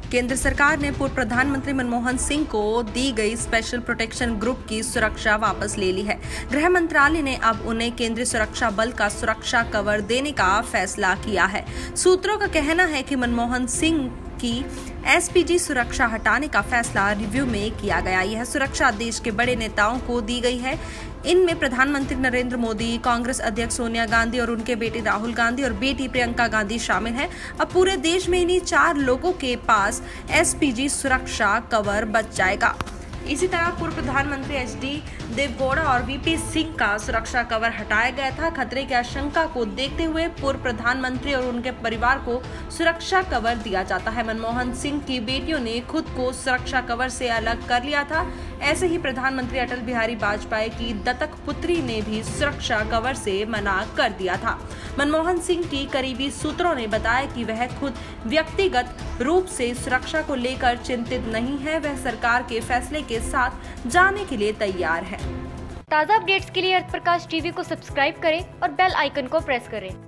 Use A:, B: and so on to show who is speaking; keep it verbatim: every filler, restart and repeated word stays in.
A: केंद्र सरकार ने पूर्व प्रधानमंत्री मनमोहन सिंह को दी गई स्पेशल प्रोटेक्शन ग्रुप की सुरक्षा वापस ले ली है। गृह मंत्रालय ने अब उन्हें केंद्रीय सुरक्षा बल का सुरक्षा कवर देने का फैसला किया है। सूत्रों का कहना है कि मनमोहन सिंह की एसपीजी सुरक्षा हटाने का फैसला रिव्यू में किया गया। यह सुरक्षा देश के बड़े नेताओं को दी गई है। इनमें प्रधानमंत्री नरेंद्र मोदी, कांग्रेस अध्यक्ष सोनिया गांधी और उनके बेटे राहुल गांधी और बेटी प्रियंका गांधी शामिल हैं। अब पूरे देश में इन्हीं चार लोगों के पास एसपीजी सुरक्षा कवर बच जाएगा। इसी तरह पूर्व प्रधानमंत्री एच डी देवगौड़ा और वीपी सिंह का सुरक्षा कवर हटाया गया था। खतरे की आशंका को देखते हुए पूर्व प्रधानमंत्री और उनके परिवार को सुरक्षा कवर दिया जाता है। मनमोहन सिंह की बेटियों ने खुद को सुरक्षा कवर से अलग कर लिया था। ऐसे ही प्रधानमंत्री अटल बिहारी वाजपेयी की दत्तक पुत्री ने भी सुरक्षा कवर से मना कर दिया था। मनमोहन सिंह की करीबी सूत्रों ने बताया कि वह खुद व्यक्तिगत रूप से सुरक्षा को लेकर चिंतित नहीं है। वह सरकार के फैसले के साथ जाने के लिए तैयार है।
B: ताज़ा अपडेट्स के लिए अर्थ प्रकाश टीवी को सब्सक्राइब करें और बेल आइकन को प्रेस करें।